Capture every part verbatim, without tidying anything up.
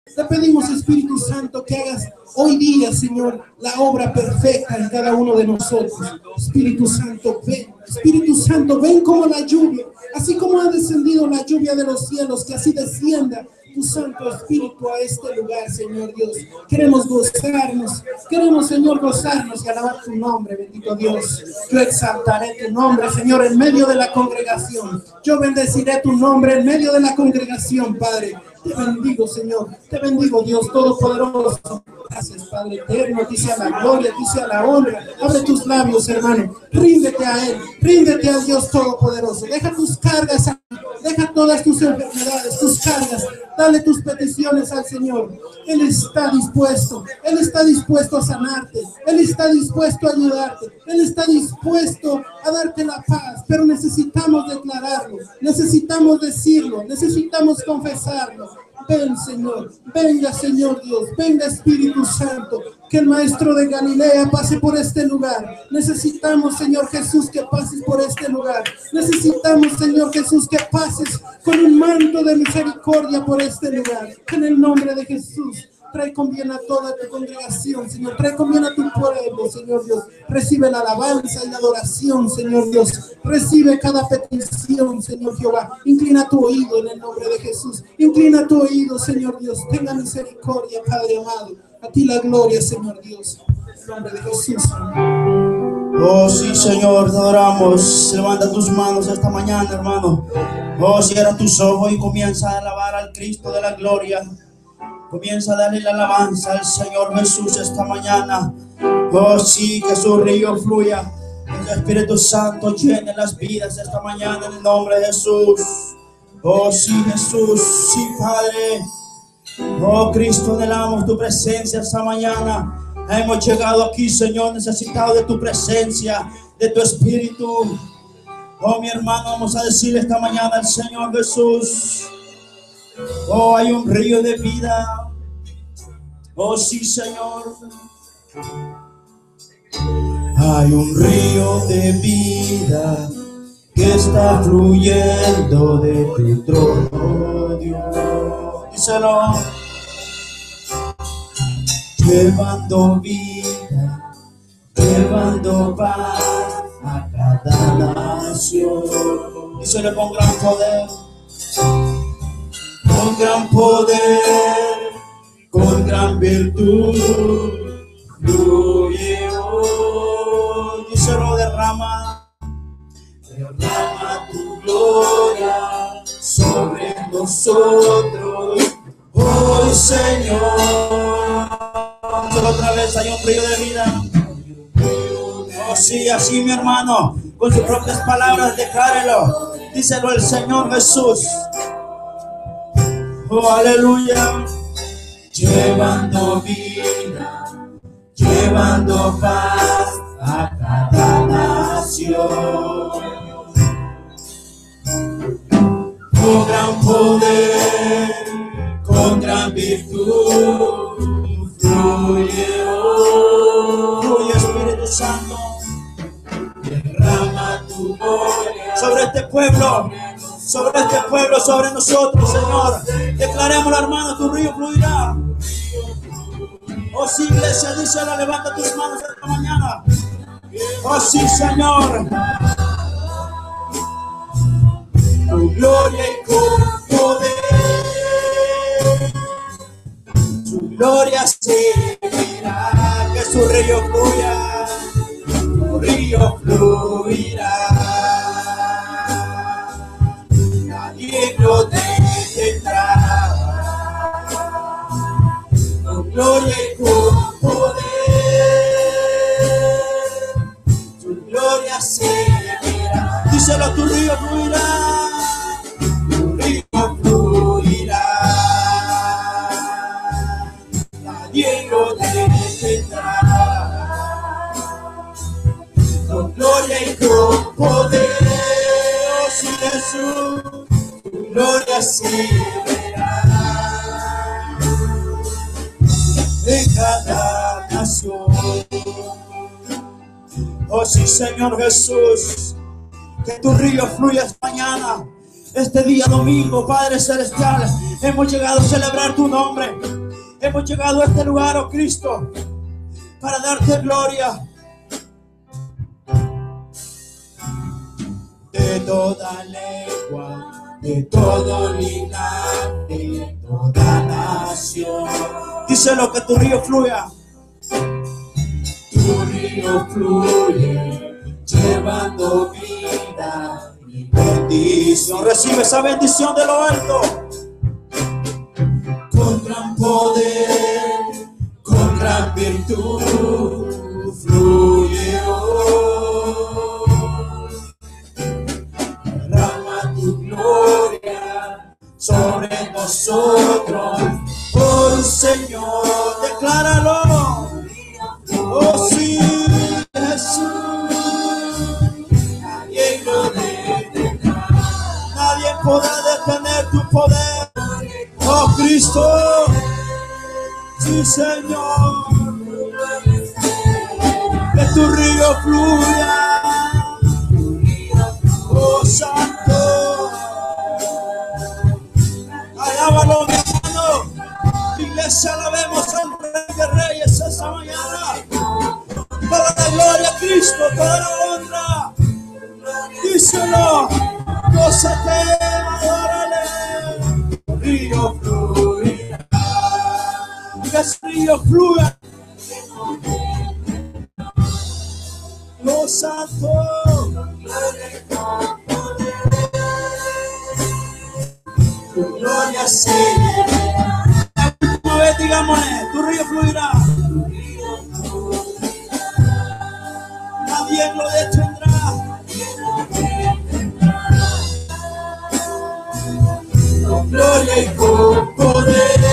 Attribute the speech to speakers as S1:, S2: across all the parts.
S1: Te pedimos, Espíritu Santo, que hagas hoy día, Señor, la obra perfecta en cada uno de nosotros. Espíritu Santo, ven. Espíritu Santo, ven como la lluvia. Así como ha descendido la lluvia de los cielos, que así descienda tu Santo Espíritu a este lugar, Señor Dios. Queremos gozarnos, queremos, Señor, gozarnos y alabar tu nombre, bendito Dios. Yo exaltaré tu nombre, Señor, en medio de la congregación. Yo bendeciré tu nombre en medio de la congregación, Padre. Te bendigo, Señor. Te bendigo, Dios Todopoderoso. Gracias, Padre eterno. A ti sea la gloria, a ti sea la honra. Abre tus labios, hermano. Ríndete a Él. Ríndete al Dios Todopoderoso. Deja tus cargas, deja todas tus enfermedades, tus cargas. Dale tus peticiones al Señor. Él está dispuesto. Él está dispuesto a sanarte. Él está dispuesto a ayudarte. Él está dispuesto a darte la paz. Pero necesitamos declararlo. Necesitamos decirlo. Necesitamos confesarlo. Ven, Señor, venga, Señor Dios, venga, Espíritu Santo, que el Maestro de Galilea pase por este lugar. Necesitamos, Señor Jesús, que pases por este lugar. Necesitamos, Señor Jesús, que pases con un manto de misericordia por este lugar. En el nombre de Jesús. Trae con bien a toda tu congregación, Señor. Trae con bien a tu pueblo, Señor Dios. Recibe la alabanza y la adoración, Señor Dios. Recibe cada petición, Señor Jehová. Inclina tu oído en el nombre de Jesús. Inclina tu oído, Señor Dios. Tenga misericordia, Padre amado. A ti la gloria, Señor Dios. En el nombre de Jesús.
S2: Oh, sí, Señor, te adoramos. Levanta tus manos esta mañana, hermano. Oh, cierra tus ojos y comienza a alabar al Cristo de la gloria. Comienza a darle la alabanza al Señor Jesús esta mañana. Oh, sí, que su río fluya. Que el Espíritu Santo llene las vidas esta mañana en el nombre de Jesús. Oh, sí, Jesús, sí, Padre. Oh, Cristo, anhelamos tu presencia esta mañana. Hemos llegado aquí, Señor, necesitados de tu presencia, de tu Espíritu. Oh, mi hermano, vamos a decir esta mañana al Señor Jesús. Oh, hay un río de vida. Oh, sí, Señor. Hay un río de vida que está fluyendo de tu trono, Dios. Díselo. Llevando vida, llevando paz a cada nación. Díselo con gran poder. Con gran poder, con gran virtud, fluye hoy. Díselo, derrama, derrama tu gloria sobre nosotros, hoy, Señor. Díselo otra vez, hay un río de vida. Oh, sí, así, mi hermano, con sus propias palabras, declárelo. Díselo el Señor Jesús. Oh, aleluya. Llevando vida, llevando paz a cada nación. Con gran poder, con gran virtud, fluye hoy. Fluye, Espíritu Santo. Derrama tu gloria sobre este pueblo. Sobre este pueblo, sobre nosotros, Señor. Declarémoslo, hermano, tu río fluirá. Oh, sí, iglesia, díselo, levanta tus manos esta mañana. Oh, sí, Señor. Tu gloria y con poder. Su gloria se verá. Que su río fluya. Tu río fluirá. Lo detendrá, con gloria y con poder, tu gloria se verá. Díselo, tu río fluirá, tu río fluirá, nadie lo detendrá, con gloria y con poder, oh, sí, Jesús. Gloria se verá en cada nación. Oh, sí, Señor Jesús, que tu río fluya esta mañana. Este día domingo, Padre Celestial, hemos llegado a celebrar tu nombre. Hemos llegado a este lugar, oh Cristo, para darte gloria. De toda lengua, de todo linaje, de toda nación. Díselo, que tu río fluya. Tu río fluye, llevando vida y bendición. Recibe esa bendición de lo alto. Con gran poder, con gran virtud, fluye hoy. Derrama tu gloria sobre nosotros, oh Señor, decláralo. Oh sí, Jesús, nadie lo detendrá, nadie podrá detener tu poder, oh Cristo, sí Señor, que tu río fluya, oh Santo, alábalo mi hermano, iglesia, alabemos al Rey de Reyes esta mañana. Toda la gloria a Cristo, toda la honra. Díselo, gózate, adórale. Río fluirá, que ese río fluya. Oh Santo, tu gloria se verá. Una vez digámosle, tu río fluirá. Nadie lo detendrá. Con gloria y con poder,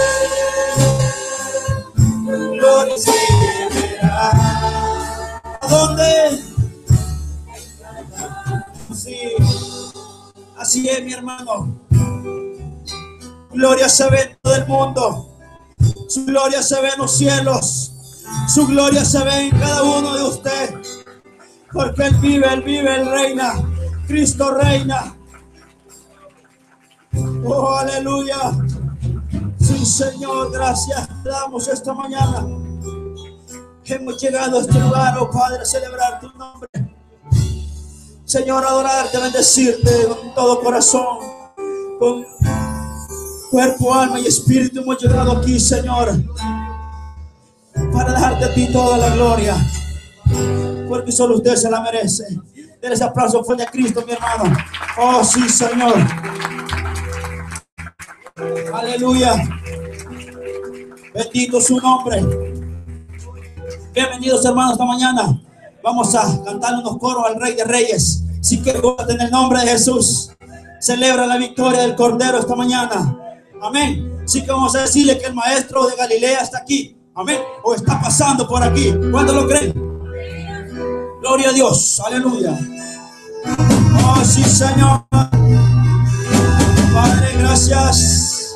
S2: gloria se verá. ¿A dónde? Sí, así es, mi hermano. Gloria se ve en todo el mundo. Su gloria se ve en los cielos. Su gloria se ve en cada uno de ustedes. Porque Él vive, Él vive, Él reina. Cristo reina. Oh, aleluya. Sí, Señor, gracias te damos esta mañana. Hemos llegado a este lugar, oh Padre, a celebrar tu nombre. Señor, adorarte, bendecirte con todo corazón, con cuerpo, alma y espíritu. Hemos llegado aquí, Señor, para dejarte a ti toda la gloria, porque solo usted se la merece. Denle ese aplauso fuerte a Cristo, mi hermano. Oh, sí, Señor. Aleluya. Bendito su nombre. Bienvenidos, hermanos, esta mañana. Vamos a cantar unos coros al Rey de Reyes. Si que en el nombre de Jesús. Celebra la victoria del Cordero esta mañana. Amén. Así que vamos a decirle que el maestro de Galilea está aquí. Amén. O está pasando por aquí. ¿Cuántos lo creen? Gloria a Dios. Aleluya. Oh, sí, Señor. Padre, gracias.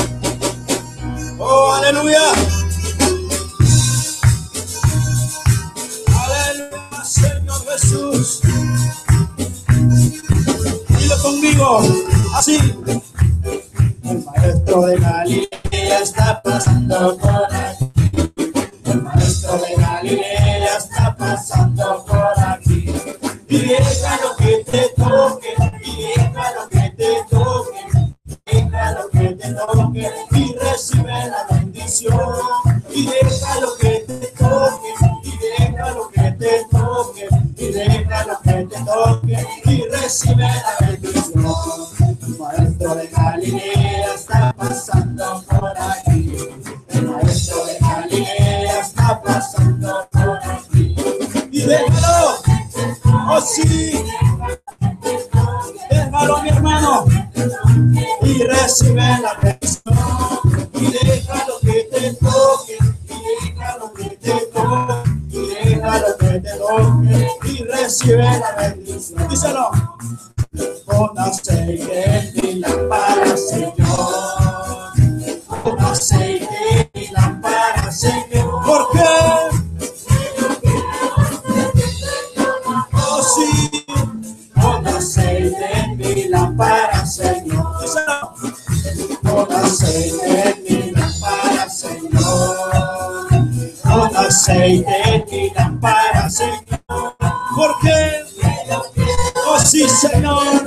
S2: Oh, aleluya. Aleluya, Señor Jesús. Dilo conmigo. Así. El maestro de Galilea está pasando por aquí. El maestro de Galilea está pasando por aquí. Y déjalo que te toque, y déjalo que te toque, déjalo que te toque, y recibe la bendición. Y déjalo que te toque, y déjalo que te toque, y déjalo que te toque, y recibe la bendición. El maestro de Galilea está pasando por aquí. El maestro de Galilea está pasando por aquí. Y déjalo, oh sí, déjalo, mi hermano, y recibe la bendición. Y déjalo que te toque, y déjalo que te toque, y déjalo que te toque, y recibe la bendición. Díselo. Con aceite y lámpara, Señor. Con aceite y lámpara, Señor. ¿Por qué? Oh sí. Con aceite y lámpara, aceite en mi lámpara, Señor. Porque, oh sí, Señor,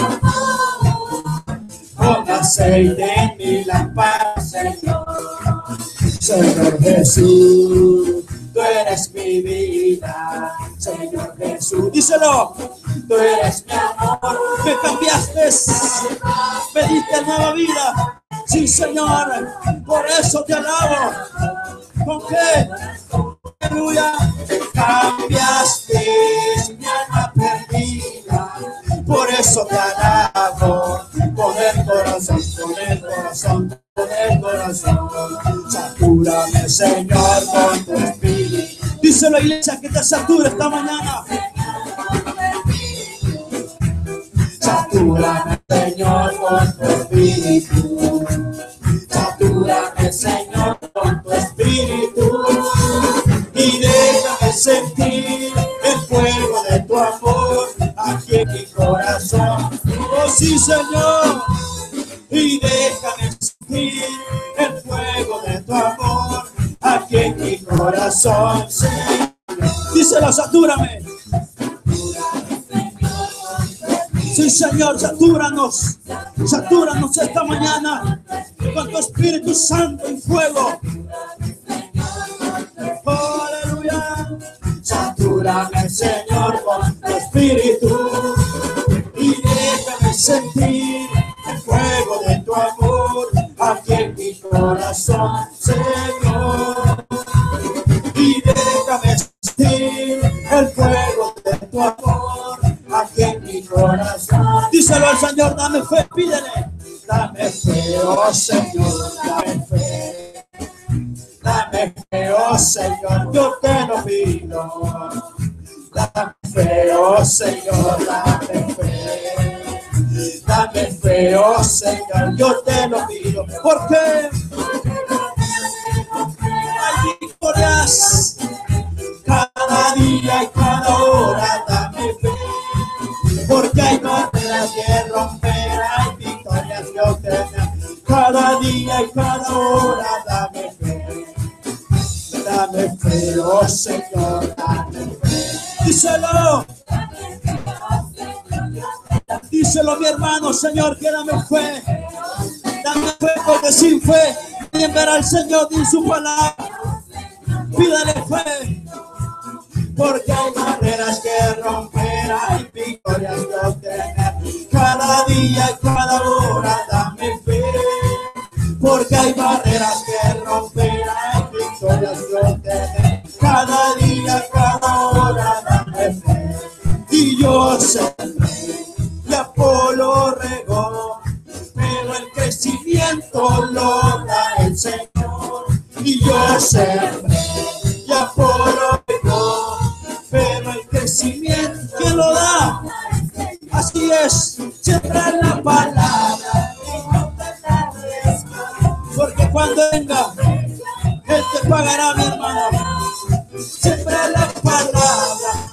S2: pon aceite en mi lámpara, Señor. Señor Jesús, tú eres mi vida, Señor Jesús. Díselo, tú eres mi amor, me cambiaste, me diste nueva vida. Sí, Señor, por eso te alabo. ¿Con qué? Aleluya, cambiaste mi alma perdida, por eso te alabo. Con el corazón, con el corazón, con el corazón. Satúrame, Señor, con tu espíritu. Díselo, iglesia, que te sature esta mañana. Satúrame, Señor, con tu espíritu. Satúrame, Señor, con tu espíritu. Y déjame sentir el fuego de tu amor aquí en mi corazón. Oh sí, Señor. Y déjame sentir el fuego de tu amor aquí en mi corazón, Señor. Díselo, satúrame. Sí, Señor, satúranos. Satúranos esta mañana con tu Espíritu Santo y fuego. Oh, aleluya. Satúrame, Señor, con tu Espíritu. Y déjame sentir el fuego de tu amor aquí en mi corazón, Señor. Y déjame sentir el fuego de tu amor aquí en mi corazón. Díselo al Señor, dame fe, pídele. Dame fe, oh Señor, dame fe. Dame fe, oh Señor, yo te lo pido. Dame fe, oh Señor, dame fe. Dame fe, oh Señor, yo te lo pido. Porque hay victorias cada día y cada hora. Dame fe. Porque hay barreras que romper, hay victorias que obtener. Cada día y cada hora, dame fe. Dame fe, oh Señor, dame fe. Díselo. Díselo, mi hermano, Señor, que dame fe. Dame fe, porque sin fe nadie verá al Señor ni su palabra. Pídale fe. Porque hay barreras que romper, hay victorias que obtener. Cada día y cada hora, dame fe. Porque hay barreras que romper, hay victorias que obtener. Cada día, cada hora, dame fe. Y yo sé, y Apolo regó, pero el crecimiento lo da el Señor. Y yo sé, y Apolo regó, pero el crecimiento que lo da, así es, siempre en la palabra. Porque cuando venga, Él te pagará, mi hermano. Siempre en la palabra.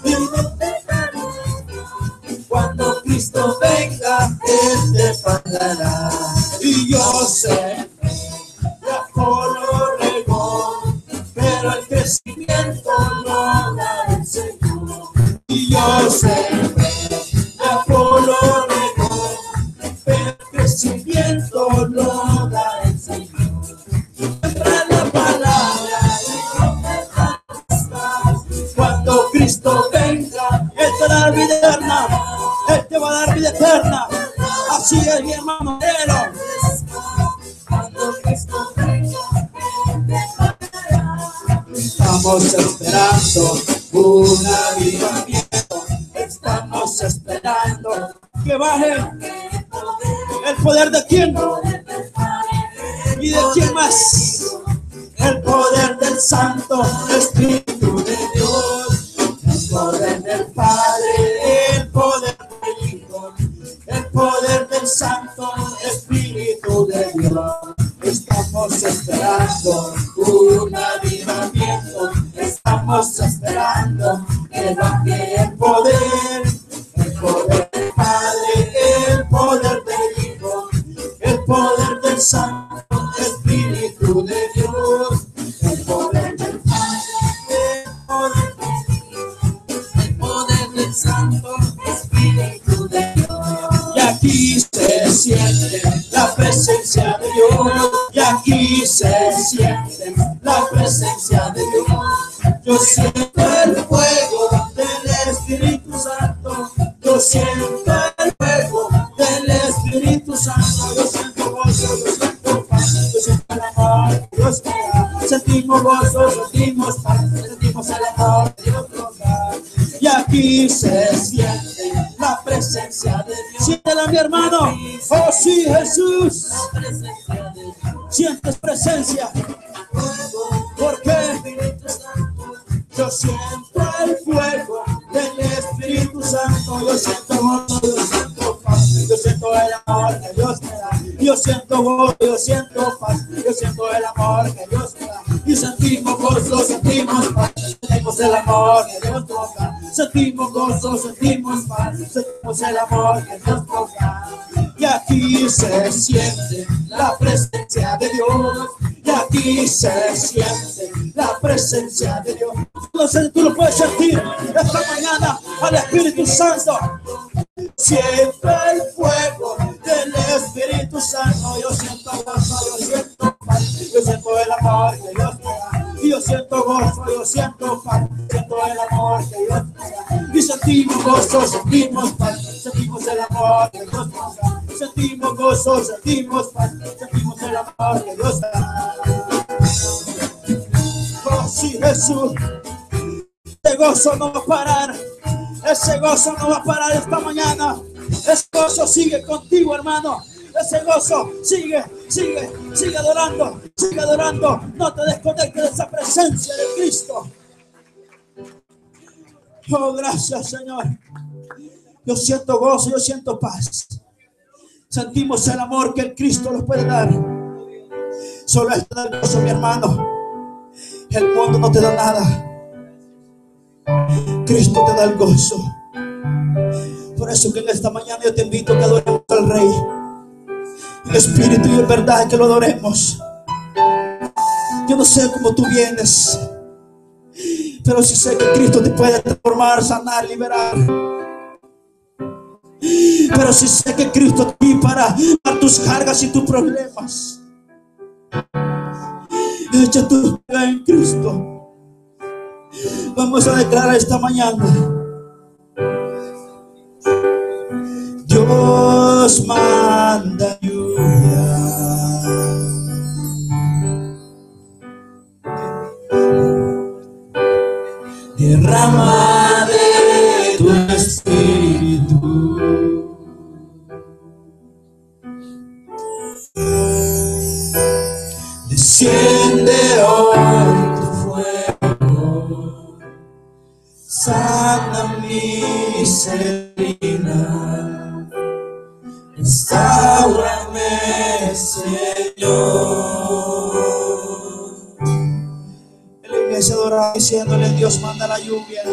S2: Cuando Cristo venga, Él te pagará. Y yo sé, que Apolo regó, pero el crecimiento lo da el Señor. Y yo sé, que Apolo regó, pero el crecimiento lo da el Señor. Siempre la palabra, cuando Cristo venga, Él te dará vida eterna. Él te va a dar vida eterna. Así es, mi hermano. Cuando Cristo venga, Él te pagará. Estamos esperando un avivamiento. Estamos esperando que baje el poder de quién y de quién más. El poder del Santo Espíritu de Dios, el poder del Padre, el poder del Hijo, el poder del Santo Espíritu de Dios. Estamos esperando un avivamiento, estamos esperando que baje el poder, el poder del Padre, el poder del Hijo, el poder del Santo Espíritu de Dios, el poder del Padre, se siente la presencia de Dios. Yo siento el fuego del Espíritu Santo. Yo siento el fuego del Espíritu Santo. Yo siento gozo, yo siento paz, yo siento el amor que Dios me da. Sentimos gozo, sentimos paz, sentimos el amor que Dios nos da. Y aquí se siente la presencia de Dios. Siéntela, mi hermano. Oh sí, Jesús. Sientes presencia. ¿Por qué? Yo siento el fuego del Espíritu Santo. Yo siento gozo, yo siento paz, yo siento el amor que Dios me da. Yo siento gozo, yo siento paz, yo siento el amor que Dios me da. Y sentimos gozo, sentimos paz, sentimos el amor que Dios nos da. Sentimos gozo, sentimos paz, sentimos el amor que Dios nos da. Y aquí se siente la presencia de Dios. Y aquí se siente la presencia de Dios. No sé si tú lo puedes sentir esta mañana al Espíritu Santo. Siento el fuego del Espíritu Santo. Yo siento gozo, yo siento paz, yo siento el amor que Dios me da. Y yo siento gozo, yo siento paz, siento el amor que Dios me da. Y sentimos gozo, sentimos paz, sentimos el amor que Dios nos da. Sentimos gozo, sentimos paz, sentimos el amor que Dios da. Oh sí, Jesús. Ese gozo no va a parar. Ese gozo no va a parar esta mañana. Ese gozo sigue contigo, hermano. Ese gozo sigue, sigue, sigue adorando, sigue adorando. No te desconectes de esa presencia de Cristo. Oh, gracias, Señor. Yo siento gozo, yo siento paz. Sentimos el amor que el Cristo nos puede dar. Solo Él te da el gozo, mi hermano. El mundo no te da nada. Cristo te da el gozo. Por eso que en esta mañana yo te invito a que adoremos al Rey. En espíritu y en verdad que lo adoremos. Yo no sé cómo tú vienes, pero sí sé que Cristo te puede transformar, sanar, liberar. Pero sí sé que Cristo te viene para dar tus cargas y tus problemas. Echa tu carga en Cristo. Vamos a declarar esta mañana: Dios manda lluvia, derrama de tu espíritu, desciende hoy tu fuego, sana mis heridas, restáurame, Señor. En la iglesia adorada diciéndole: Dios manda la lluvia.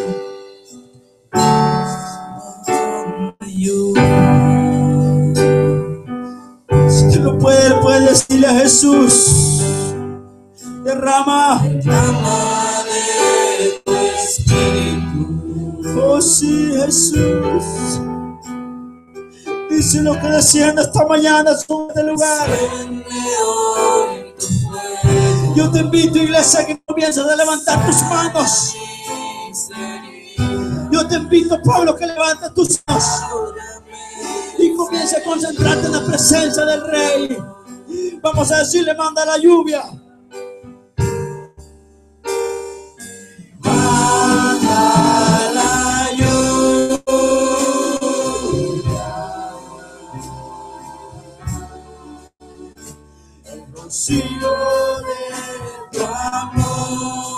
S2: Si tú no puedes, puedes decirle a Jesús: derrama, derrama de tu espíritu. Oh sí, Jesús. Dice lo que desciende esta mañana sobre este lugar. Yo te invito, iglesia, que comiences a levantar tus manos. Yo te invito, Pablo, que levantes tus manos y comience a concentrarte en la presencia del Rey. Vamos a decirle: manda la lluvia. Manda la lluvia, el rocío de tu amor.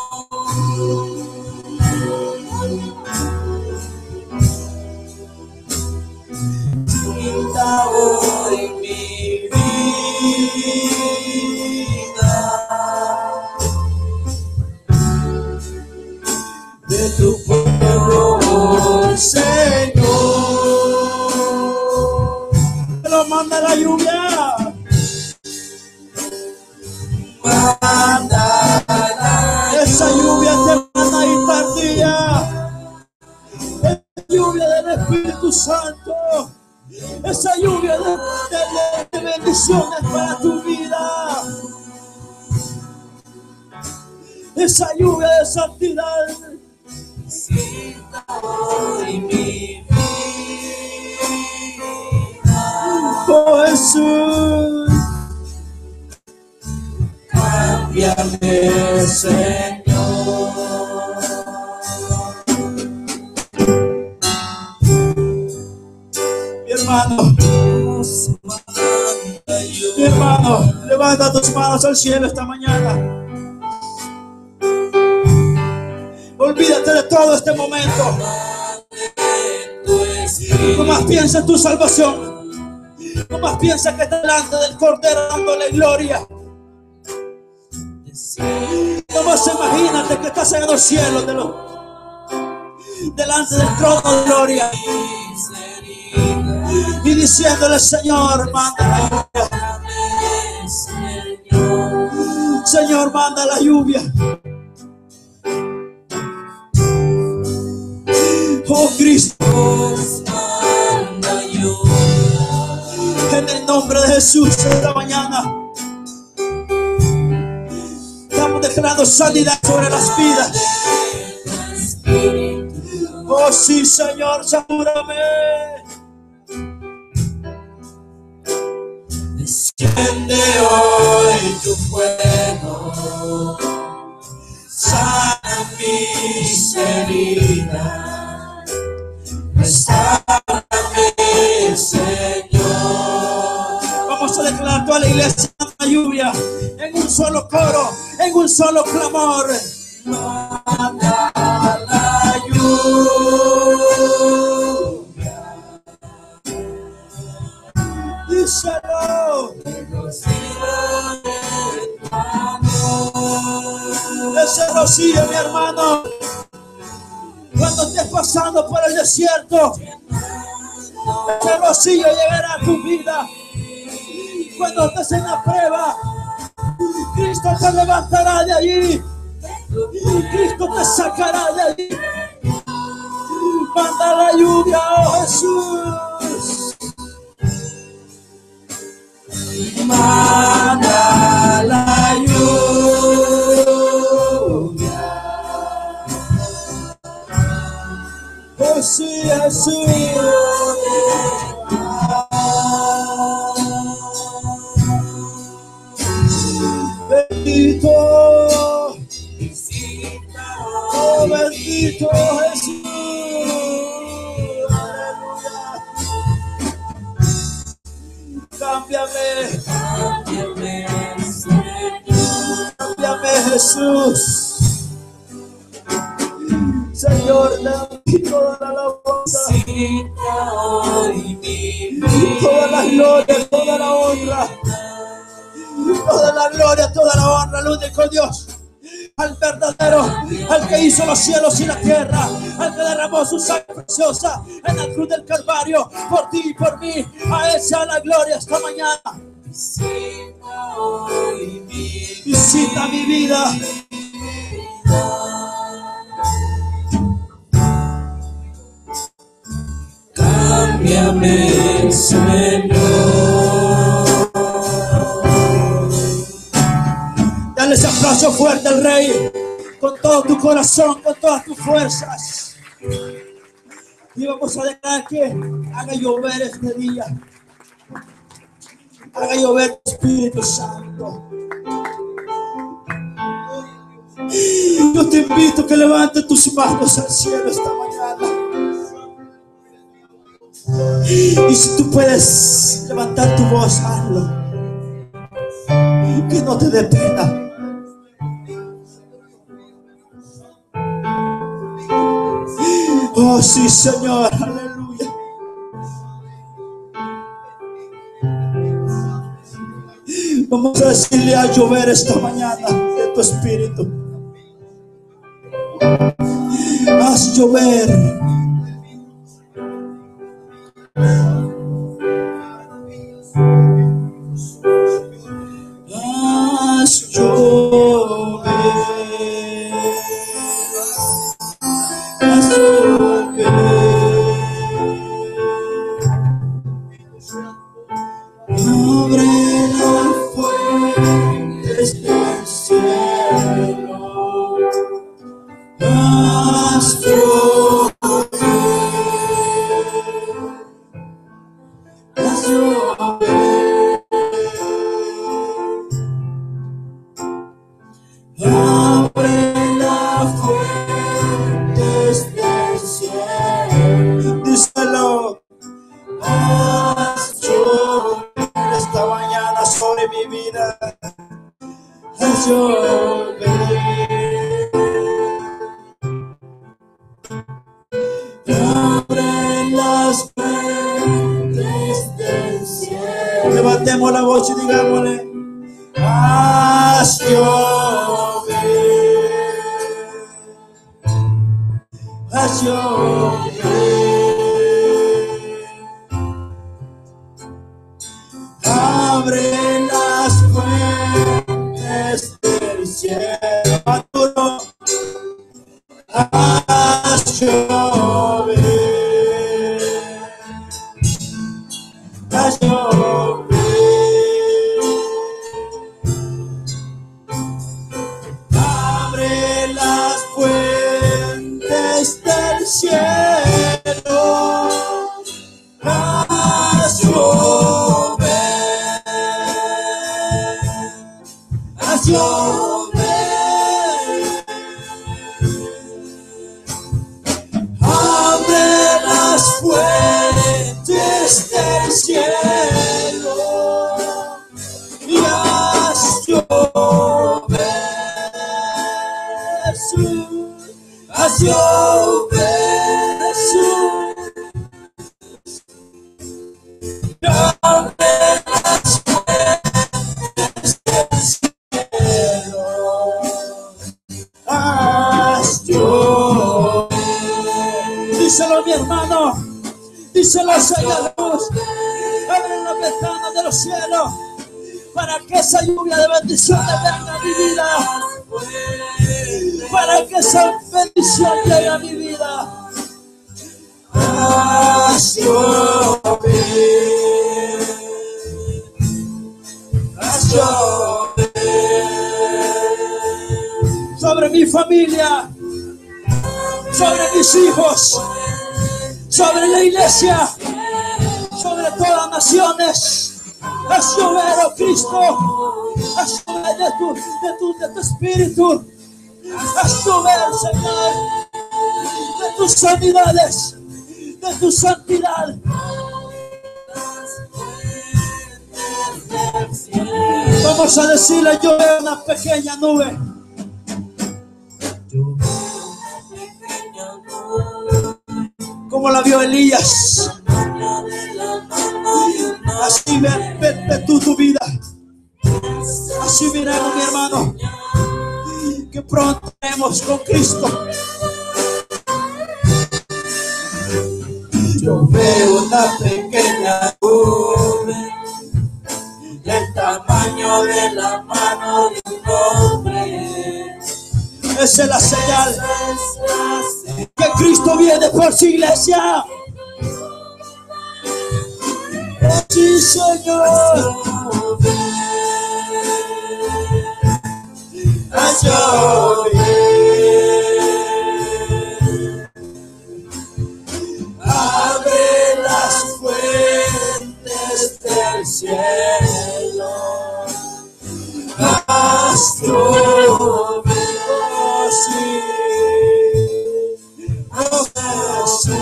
S2: Pinta hoy mi vida de tu pueblo, Señor. Pero manda la lluvia. Manda esa lluvia temprana y tardía, esa lluvia del Espíritu Santo, esa lluvia de, de, de bendiciones para tu vida. esa lluvia de santidad.
S3: Visita hoy mi vida.
S2: Oh Jesús,
S3: cámbiame, Señor.
S2: mi hermano, mi hermano, levanta tus manos al cielo esta mañana. Olvídate de todo este momento. No más piensa en tu salvación. No más piensa que estás delante del Cordero dándole gloria. No más imagínate que estás en los cielos de los, delante del trono de gloria. Y diciéndole: Señor, manda la lluvia. Señor, manda la lluvia. Oh Cristo,
S3: Manda lluvia.
S2: en el nombre de Jesús, esta mañana estamos declarando sanidad sobre las vidas. Oh sí, Señor, satúrame.
S3: Desciende hoy tu fuego, sana mis heridas. Restaurame, Señor.
S2: Vamos a declarar toda la iglesia la lluvia en un solo coro, en un solo clamor.
S3: Manda la lluvia.
S2: Díselo.
S3: Rocío de tu amor.
S2: Ese rocío, mi hermano, cuando estés pasando por el desierto, ese rocío llegará a tu vida. Cuando estés en la prueba, Cristo te levantará de allí. Cristo te sacará de allí. Manda la lluvia, oh Jesús.
S3: Manda la lluvia.
S2: Oh sí, Jesús. Bendito, oh bendito Jesús. Aleluya. Cámbiame,
S3: Cámbiame, Señor.
S2: cámbiame Jesús. Señor, dame toda la alabanza,
S3: Visita hoy mi
S2: toda la gloria, toda la honra, toda la gloria, toda la honra al único Dios, al verdadero, al que hizo los cielos y la tierra, al que derramó su sangre preciosa en la cruz del Calvario, por ti y por mí. A Él sea la gloria esta mañana.
S3: Visita hoy mi
S2: Visita mi vida.
S3: Cámbiame, Señor.
S2: Dale ese aplauso fuerte al Rey, con todo tu corazón, con todas tus fuerzas. Y vamos a dejar que haga llover este día. Haga llover tu Espíritu Santo. Yo te invito a que levantes tus manos al cielo esta mañana. Y si tú puedes levantar tu voz, hazlo. Que no te dé pena. Oh sí, Señor, aleluya. Vamos a decirle a llover esta mañana de tu Espíritu. Haz llover. Haz llover. Haz llover. Abre las fuentes del cielo. Abre las fuentes del cielo. Díselo. Haz llover esta mañana sobre mi vida. Haz llover. Abre las fuentes del cielo. Levantemos la voz y digámosle: haz llover, haz llover. Abre las fuentes del cielo. Maduro. Haz llover, haz llover. Abre las fuentes del cielo. Haz llover, haz llover. Abre las fuentes del cielo y haz llover, Jesús, haz llover, Jesús. Abre las fuentes del cielo, haz llover. Díselo, mi hermano, díselo, Señor Dios. Abre las ventanas de los cielos para que esa lluvia de bendiciones venga a mi vida, para que esa bendición llegue a mi vida. Haz llover, haz llover sobre mi familia, sobre mis hijos, sobre la iglesia, sobre todas las naciones. Haz llover, oh Cristo, haz llover de tu, de tu, de tu espíritu. Haz llover, Señor, de tus sanidades, de tu santidad. Vamos a decirle: yo veo una pequeña nube. Como la vio Elías. Así ve, ve, ve tú tu vida. Así miramos, mi hermano, que pronto estaremos con Cristo. Yo veo una pequeña nube del tamaño de la mano de un hombre. Esa es la señal que Cristo viene por su iglesia. Sí, Señor. Haz llover. Abre las fuentes del cielo. Haz llover. Oh, sí. Oh, Jesús.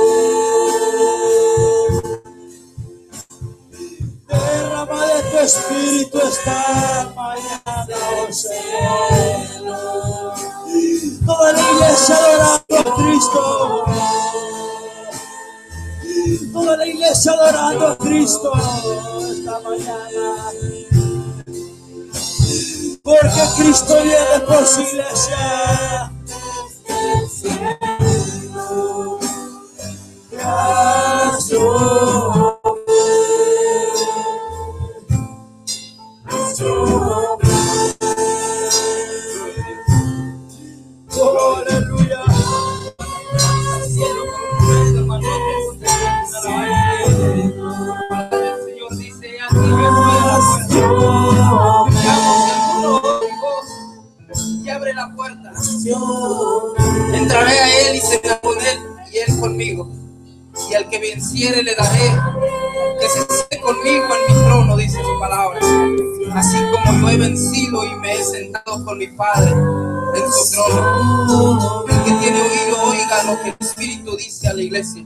S2: Derrama de tu espíritu esta mañana, oh Señor. Toda la iglesia adorando a Cristo. Toda la iglesia adorando a Cristo esta mañana. Porque Cristo viene por su iglesia. Haz llover. Haz llover. Oh, aleluya.
S4: El Señor dice: aquí yo y abre la puerta. Entraré a él y cenaré con él y él conmigo. Y al que venciere le daré que se siente conmigo en mi trono, dice su palabra. Así como yo he vencido y me he sentado con mi Padre en su trono. El que tiene oído, oiga lo que el Espíritu dice a la iglesia.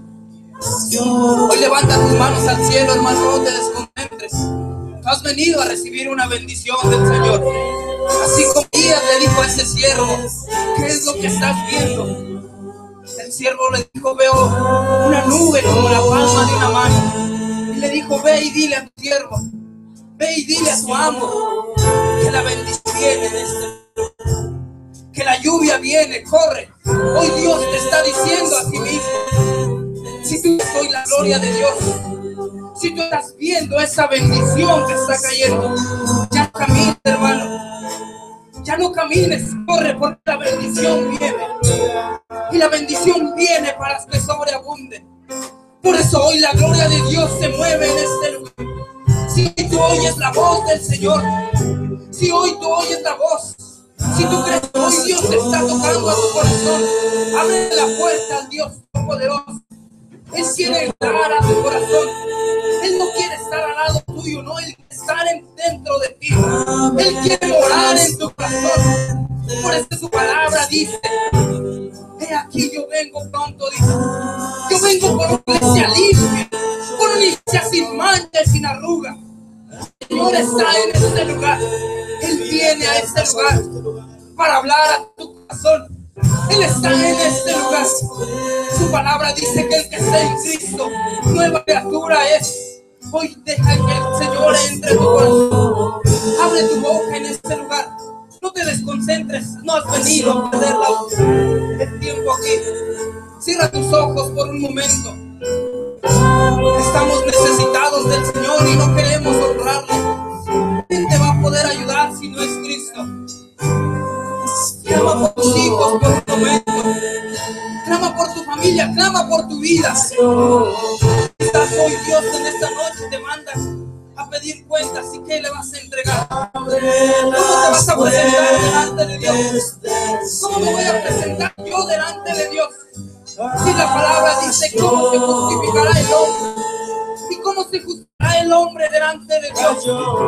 S4: Hoy levanta tus manos al cielo, hermano, no te desconcentres. Has venido a recibir una bendición del Señor. Así como Elías le dijo a ese siervo, ¿qué es lo que estás viendo? El siervo le dijo, veo una nube como la palma de una mano. Y le dijo, ve y dile a tu siervo, ve y dile a tu amo que la bendición viene de este lugar, que la lluvia viene, corre. Hoy Dios te está diciendo a ti mismo, si tú soy la gloria de Dios, si tú estás viendo esa bendición que está cayendo, ya camines, hermano. Ya no camines, corre, porque la bendición viene. Y la bendición viene para que sobreabunde. Por eso hoy la gloria de Dios se mueve en este lugar. Si tú oyes la voz del Señor, si hoy tú oyes la voz, si tú crees que hoy Dios te está tocando a tu corazón, abre la puerta al Dios poderoso. Él quiere entrar a tu corazón. Él no quiere estar al lado tuyo, no, Él quiere estar dentro de ti. Él quiere morar en tu corazón. Por eso su palabra dice, he aquí yo vengo pronto, dice. Yo vengo por una iglesia limpia, por una iglesia sin mancha y sin arruga. El Señor está en este lugar. Él viene a este lugar para hablar a tu corazón. Él está en este lugar. Su palabra dice que el que está en Cristo, nueva criatura es. Hoy deja que el Señor entre en tu corazón. Abre tu boca en este lugar. No te desconcentres. No has venido a perder la, el tiempo aquí. Cierra tus ojos por un momento. Estamos necesitados del Señor y no queremos honrarle. ¿Quién te va a poder ayudar si no es Cristo? Clama por tus hijos por un momento. Clama por tu familia, clama por tu vida. Estás hoy, Dios, en esta noche te manda a pedir cuentas. ¿Y qué le vas a entregar? ¿Cómo te vas a presentar delante de Dios? ¿Cómo me voy a presentar yo delante de Dios? Si la palabra dice cómo se justificará el hombre. ¿Y cómo se justificará el hombre delante de Dios?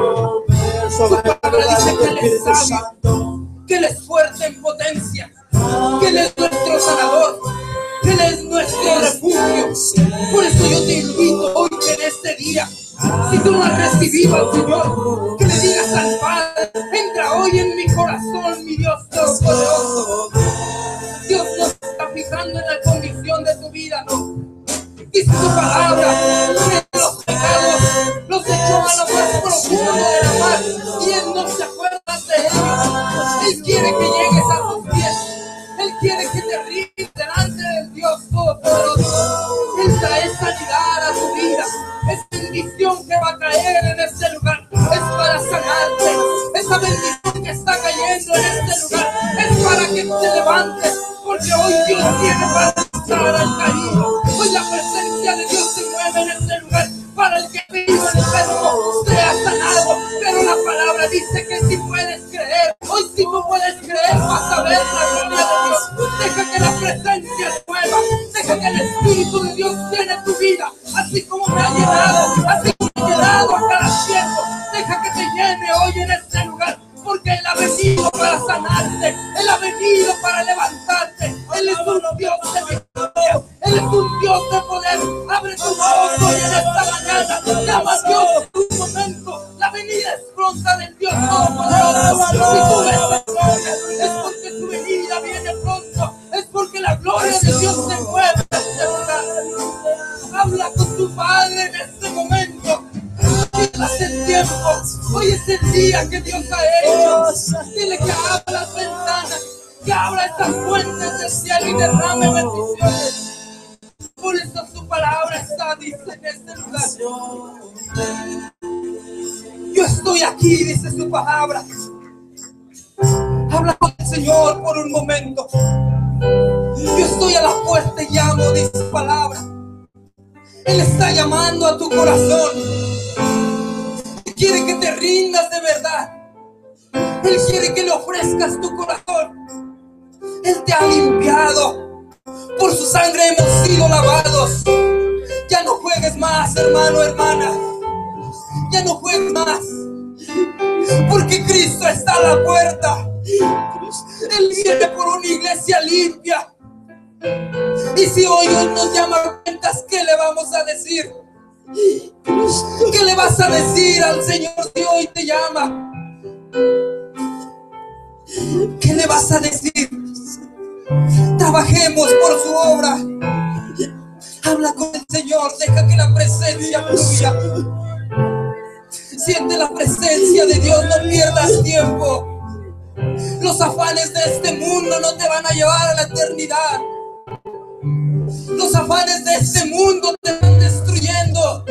S4: Su palabra dice que Él es sabio, que Él es fuerte en potencia, que Él es nuestro sanador, que Él es nuestro refugio. Por eso yo te invito hoy en este día, si tú no has recibido al Señor, que le digas al Padre, entra hoy en mi corazón, mi Dios Todopoderoso. Dios no se está fijando en la condición de tu vida, no. Dice su palabra que los pecados los echó a lo más profundo de la mar y Él no se acuerda de ellos. Él quiere que llegues a sus pies. Él quiere que te rindas delante del Dios Todopoderoso. Él trae sanidad a tu vida. Es bendición que va a caer en este lugar. Es para sanarte. Esa bendición que está cayendo en este lugar es para que te levantes. Porque hoy Dios tiene para levantar al caído. Hoy la presencia de Dios se mueve en este lugar. Para el que vive en el enfermo sea sanado. Pero la palabra dice que si puedes creer, hoy si tú puedes creer, vas a ver la gloria de Dios. Deja que la presencia se mueva. Deja que el Espíritu de Dios llene tu vida. Así como me ha llenado, así como ha llenado a cada tiempo. Deja que te llene hoy en este lugar. Porque Él ha venido para sanarte. Él ha venido para levantarte. Él es un Dios de victoria. Él es un Dios de poder. Abre tu boca hoy en esta mañana. Llama a Dios por un momento. La venida es pronta del Dios Todopoderoso. Si tú ves la gloria, es porque tu venida viene pronto. Es porque la gloria de Dios se mueve en este lugar. Habla con tu Padre en este momento. Hace el tiempo, hoy es el día que Dios ha hecho. Dile que abra las ventanas, que abra estas fuentes del cielo y derrame bendiciones. Por eso su palabra está, dice en este lugar. Yo estoy aquí, dice su palabra. Habla con el Señor por un momento. Yo estoy a la puerta y llamo, dice su palabra. Él está llamando a tu corazón. Quiere que te rindas de verdad. Él quiere que le ofrezcas tu corazón. Él te ha limpiado. Por su sangre hemos sido lavados. Ya no juegues más, hermano, hermana. Ya no juegues más, porque Cristo está a la puerta. Él viene por una iglesia limpia. Y si hoy Dios nos llama a cuentas, ¿qué le vamos a decir? ¿Qué le vas a decir al Señor si hoy te llama? ¿Qué le vas a decir? Trabajemos por su obra. Habla con el Señor, deja que la presencia fluya. Siente la presencia de Dios, no pierdas tiempo. Los afanes de este mundo no te van a llevar a la eternidad. Los afanes de este mundo te van destruyendo.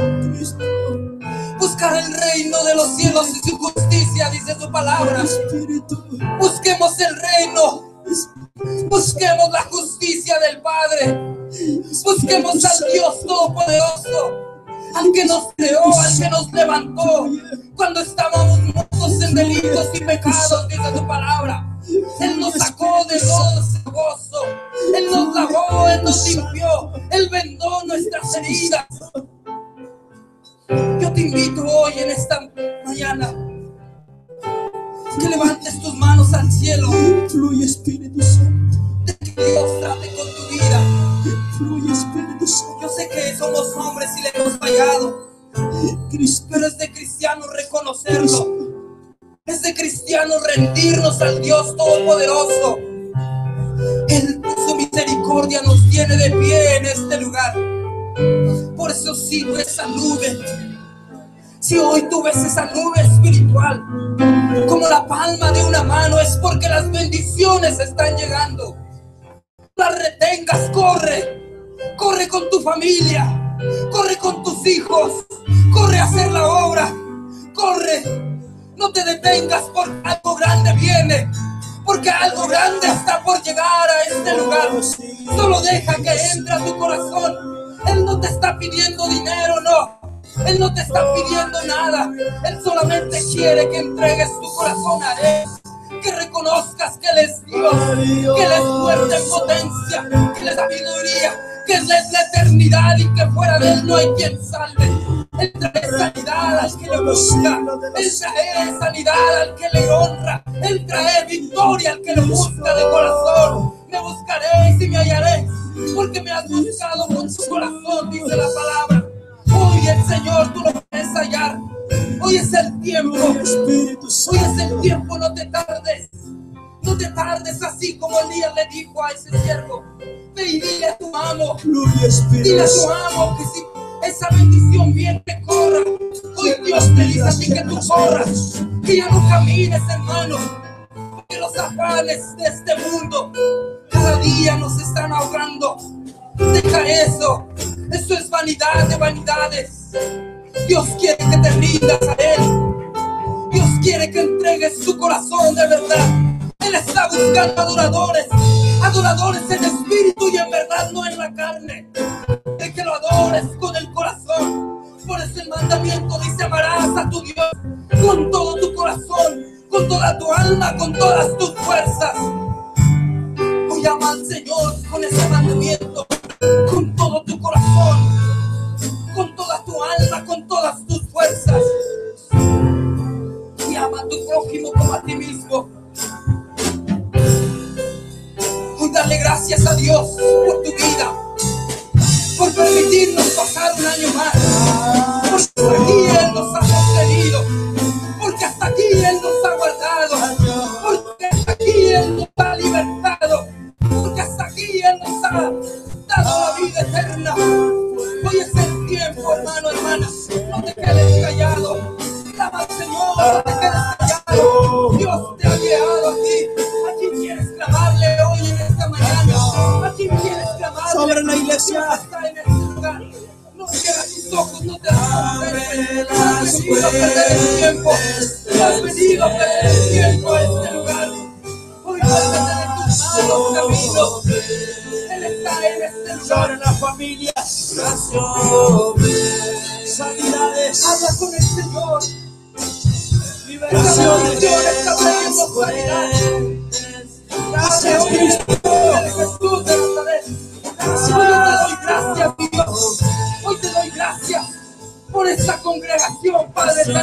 S4: Buscar el reino de los cielos y su justicia, dice su palabra. Busquemos el reino. Busquemos la justicia del Padre. Busquemos al Dios Todopoderoso, al que nos creó, al que nos levantó cuando estábamos muertos en delitos y pecados, dice su palabra. Él nos sacó de los gozo, Él nos lavó, Él nos limpió, Él vendó nuestras heridas. Yo te invito hoy en esta mañana que levantes tus manos al cielo.
S2: Fluye, Espíritu Santo.
S4: De que Dios trate con tu vida.
S2: Fluye, Espíritu Santo.
S4: Yo sé que somos hombres y le hemos fallado, pero es de cristianos reconocerlo. Es de cristianos rendirnos al Dios Todopoderoso. Él por su misericordia nos tiene de pie en este lugar. Por eso sigo esa nube. Si hoy tú ves esa nube espiritual como la palma de una mano, es porque las bendiciones están llegando. Las retengas, corre. Corre con tu familia. Corre con tus hijos. Corre a hacer la obra. Corre. No te detengas porque algo grande viene. Porque algo grande está por llegar a este lugar. Solo deja que entre a tu corazón. Él no te está pidiendo dinero, no. Él no te está pidiendo nada. Él solamente quiere que entregues tu corazón a Él. Que reconozcas que Él es Dios, que Él es fuerte en potencia, que Él es sabiduría, que Él es la eternidad y que fuera de Él no hay quien salve. Él trae sanidad al que le busca, Él trae sanidad al que le honra, Él trae victoria al que le busca de corazón. Me buscaréis y me hallaréis, porque me has buscado con tu corazón, dice la palabra. Hoy el Señor tú lo puedes hallar. Hoy es el tiempo. Hoy es el tiempo, no te tardes. No te tardes así como Elías le dijo a ese siervo. Ve y dile a tu amo. Dile a tu amo que si esa bendición viene, que corra. Hoy Dios te dice a ti que tú corras. Que ya no camines, hermano. Porque los afanes de este mundo cada día nos están ahogando. Deja eso. Eso es vanidad de vanidades. Dios quiere que te rindas a Él. Dios quiere que entregues tu corazón de verdad. Él está buscando adoradores. Adoradores en espíritu y en verdad, no en la carne. De que lo adores con el corazón. Por eso el mandamiento dice: amarás a tu Dios con todo tu corazón, con toda tu alma, con todas tus fuerzas. Hoy ama al Señor con ese mandamiento. Con todo tu corazón, con toda tu alma, con todas tus fuerzas. Y ama a tu prójimo como a ti mismo. Hoy dale gracias a Dios por tu vida, por permitirnos pasar un año más. Porque hasta aquí Él nos ha sostenido, porque hasta aquí Él nos ha guardado, porque hasta aquí Él nos ha libertado, porque hasta aquí Él nos ha dado la vida eterna. Hoy es el tiempo, hermano, hermana. No te quedes callado. Clama al Señor, no te quedes callado. Dios te ha guiado a ti. ¿A quién quieres clamarle hoy en esta mañana? ¿A quién quieres clamarle?
S2: Sobre la iglesia.
S4: Dios está en este lugar. No cierres tus ojos, no te asustes. No has venido a perder el tiempo. No has venido a perder el tiempo a este lugar. Hoy vuélvete de tus malos caminos. Él está en este lugar.
S2: Sobre las familias. Sanidades.
S4: Habla con el Señor.
S2: Liberación.
S4: Dios está trayendo sanidad.
S2: Gracias, Cristo.
S4: Jesús de Nazaret. Hoy yo te doy gracias, mi Dios. Hoy te doy gracias por esta congregación, Padre eterno.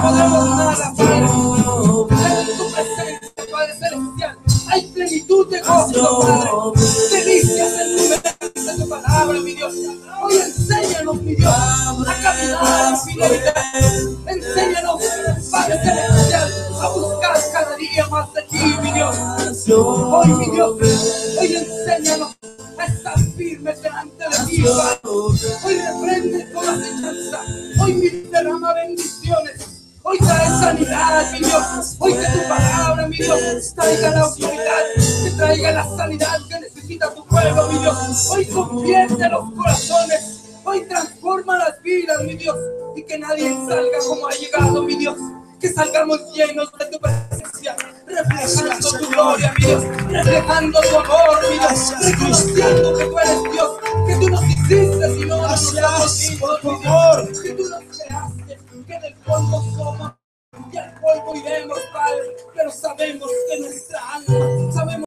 S4: podemos nada, Padre. Pero en tu presencia, Padre celestial, hay plenitud de gozo, Padre. Delicias en tu mente, en tu palabra, mi Dios. Hoy enséñanos, mi Dios, a caminar en fidelidad. Enséñanos, Padre celestial, a buscar cada día más de ti, mi Dios. Hoy, mi Dios, hoy enséñanos a estar firmes delante de ti, Padre. Hoy reprende toda acechanza. Hoy mi derrama bendiciones. Hoy trae sanidad, mi Dios. Hoy que tu palabra, mi Dios, traiga la autoridad, que traiga la sanidad que necesita tu pueblo, mi Dios. Hoy convierte los corazones. Hoy transforma las vidas, mi Dios. Y que nadie salga como ha llegado, mi Dios. Que salgamos llenos de tu presencia, reflejando tu gloria, mi Dios, reflejando tu amor, mi Dios, reconociendo que tú eres Dios, que tú nos hiciste y no nosotros mismos, mi Dios, que tú nos creaste, que del polvo somos y al polvo iremos, Padre, pero sabemos que nuestra alma, sabemos